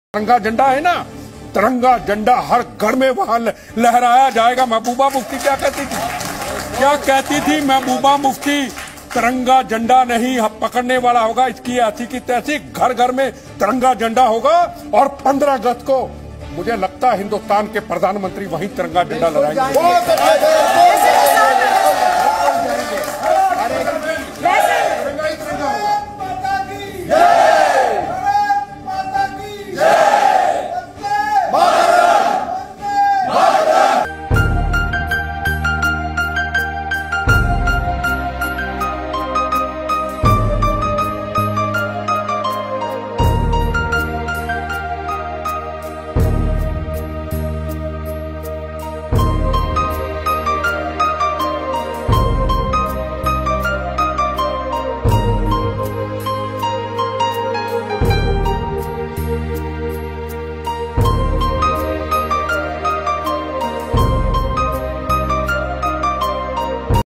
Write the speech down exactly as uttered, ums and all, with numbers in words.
तिरंगा झंडा है ना, तिरंगा झंडा हर घर में वहां लहराया जाएगा। महबूबा मुफ्ती क्या कहती थी क्या कहती थी महबूबा मुफ्ती, तिरंगा झंडा नहीं पकड़ने वाला होगा, इसकी ऐसी की तैसी घर घर में तिरंगा झंडा होगा। और पंद्रह अगस्त को मुझे लगता है हिंदुस्तान के प्रधानमंत्री वहीं तिरंगा झंडा लहराएंगे।